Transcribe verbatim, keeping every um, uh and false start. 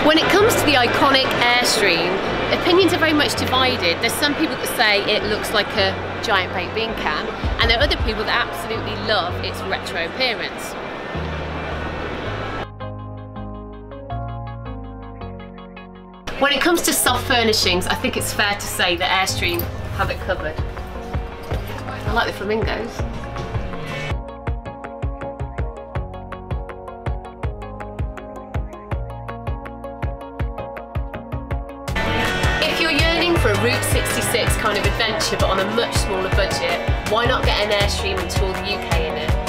When it comes to the iconic Airstream, opinions are very much divided. There's some people that say it looks like a giant baked bean can, and there are other people that absolutely love its retro appearance. When it comes to soft furnishings, I think it's fair to say that Airstream have it covered. I like the flamingos. If you're yearning for a Route sixty-six kind of adventure but on a much smaller budget, why not get an Airstream and tour the U K in it?